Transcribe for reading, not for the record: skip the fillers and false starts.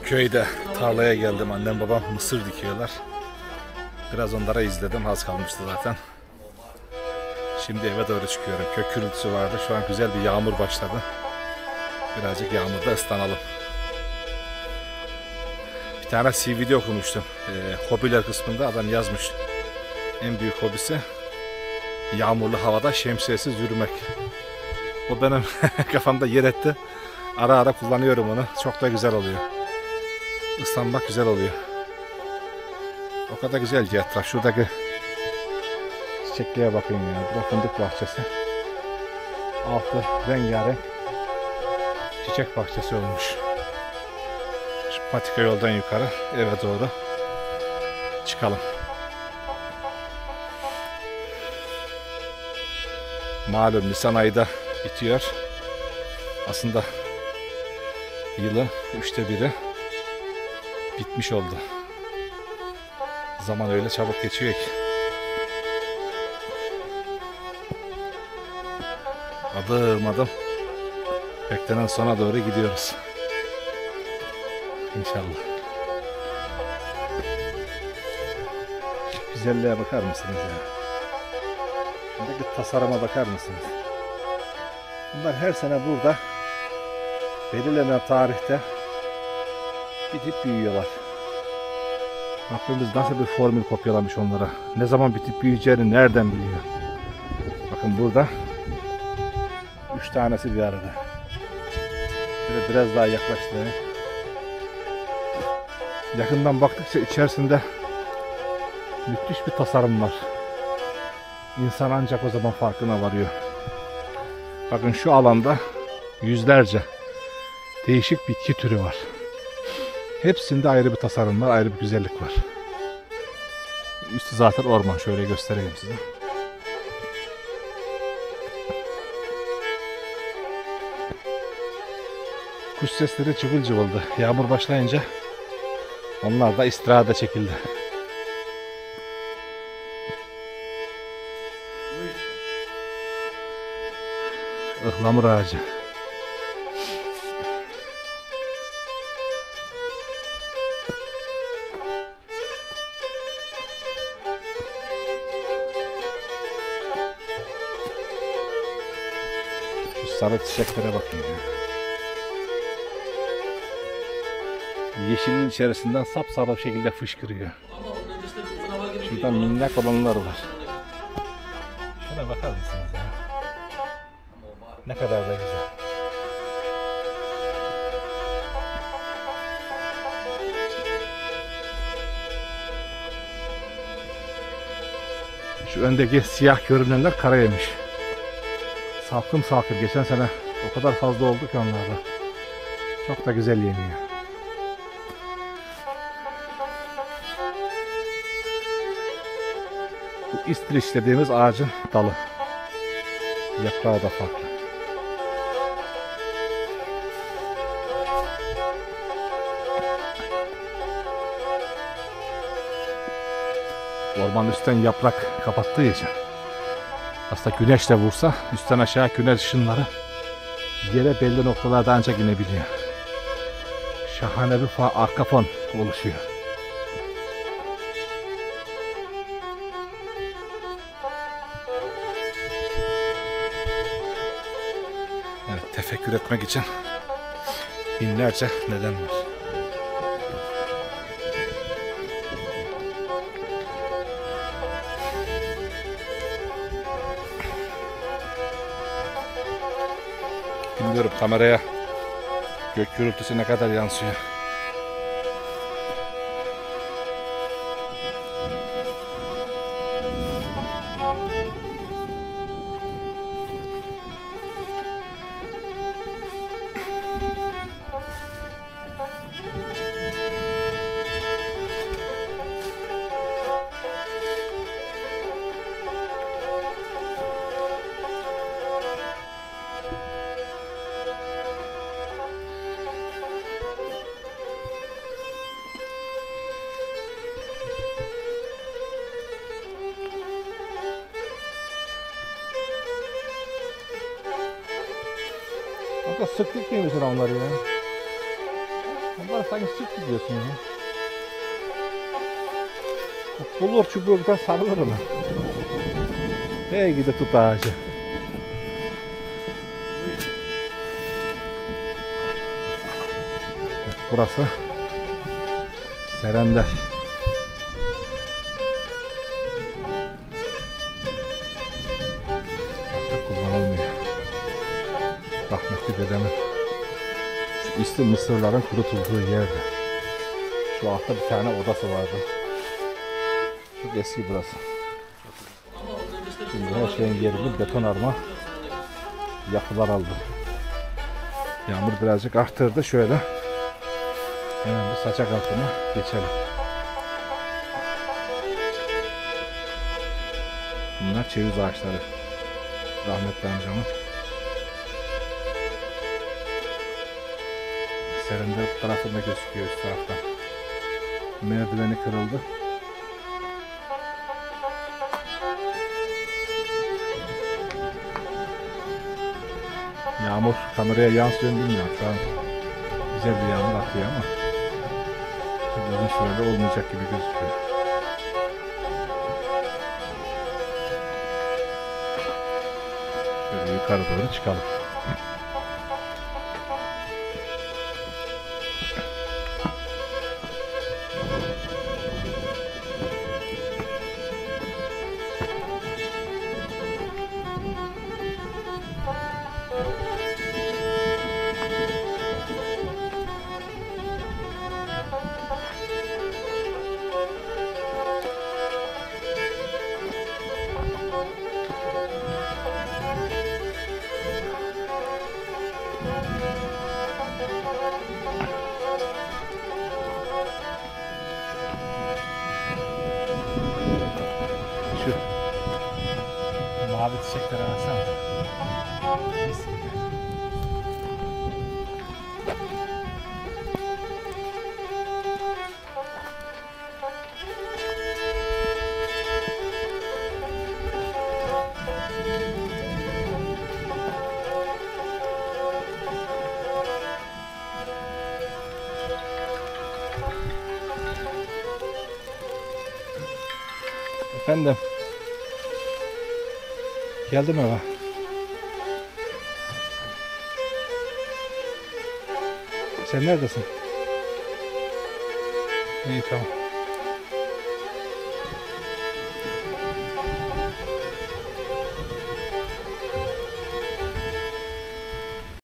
Köyde tarlaya geldim. Annem babam mısır dikiyorlar. Biraz onlara izledim. Az kalmıştı zaten. Şimdi eve doğru çıkıyorum. Kök gürültüsü vardı. Şu an güzel bir yağmur başladı. Birazcık yağmurda ıslanalım. Bir tane CV'de okumuştum. Hobiler kısmında adam yazmış. En büyük hobisi yağmurlu havada şemsiyesiz yürümek. O benim kafamda yer etti. Ara ara kullanıyorum onu. Çok da güzel oluyor. Islanmak güzel oluyor. O kadar güzel ki etraf. Şuradaki çiçekliğe bakın ya. Bu da fındık bahçesi. Altı rengarenk çiçek bahçesi olmuş. Şu patika yoldan yukarı eve doğru çıkalım. Malum Nisan ayı da bitiyor. Aslında yılın 1/3 bitmiş oldu. Zaman öyle çabuk geçiyor ki. Adım adım beklenen sona doğru gidiyoruz. İnşallah. Şu güzelliğe bakar mısınız ya? Şuradaki tasarıma bakar mısınız? Bunlar her sene burada belirlenen tarihte bitip büyüyorlar. Aklımız nasıl bir formül kopyalamış onlara. Ne zaman bitip büyüyeceğini nereden biliyor? Bakın burada 3 tanesi bir arada. Şöyle biraz daha yaklaştırayım. Yakından baktıkça içerisinde müthiş bir tasarım var. İnsan ancak o zaman farkına varıyor. Bakın şu alanda yüzlerce değişik bitki türü var. Hepsinde ayrı bir tasarım var, ayrı bir güzellik var. Üstü zaten orman. Şöyle göstereyim size. Kuş sesleri cıvıl cıvıldı. Yağmur başlayınca onlar da istirahata çekildi. Ihlamur ağacı. Şu sarı çiçeklere bakın ya. Yeşilin içerisinden sapsarı bir şekilde fışkırıyor. Şuradan minnak olanlar var. Şuna bakar mısınız ya? Ne kadar da güzel. Şu öndeki siyah görünenler karayemiş. Salkım salkım. Geçen sene o kadar fazla oldu ki onlarda. Çok da güzel yeniyor. Bu İstriç dediğimiz ağacın dalı. Yaprağı da farklı. Ormanın üstten yaprak kapattığı için aslında güneş de vursa üstten aşağı güneş ışınları yere belli noktalarda ancak inebiliyor. Şahane bir arka fon oluşuyor. Evet, tefekkür etmek için binlerce neden var. Bilmiyorum kameraya gök gürültüsü ne kadar yansıyor. O da sıklık değil misin onları ya? Onlara sanki süt gidiyorsun ya. Bulur çubuğundan sarılır ona. Hey gidi tut ağacı. Burası Serender. Artık kullanılmıyor. Rahmetli dedemin şu isli mısırların kurutulduğu yerde. Şu altta bir tane odası vardı. Çok eski burası. Şimdi her şeyin yerini betonarme yapılar aldı. Yağmur birazcık arttırdı. Şöyle hemen bir saçak altına geçelim. Bunlar ceviz ağaçları. Rahmetli amcamın. Serender bu tarafında gözüküyor, üst taraftan. Merdiveni kırıldı. Yağmur kameraya yansıyor mu bilmiyorum. Şu an güzel bir yağmur akıyor ama çok uzun sürede olmayacak gibi gözüküyor. Şöyle yukarı doğru çıkalım. Şu mavi çiçekleri alsam. Mis gibi. Efendim. Geldim eve. Sen neredesin? İyi tamam.